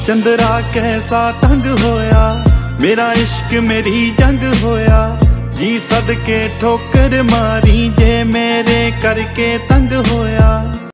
चंद्रा कैसा तंग होया, मेरा इश्क मेरी जंग होया। जी सदके ठोकर मारी जे मेरे करके तंग होया।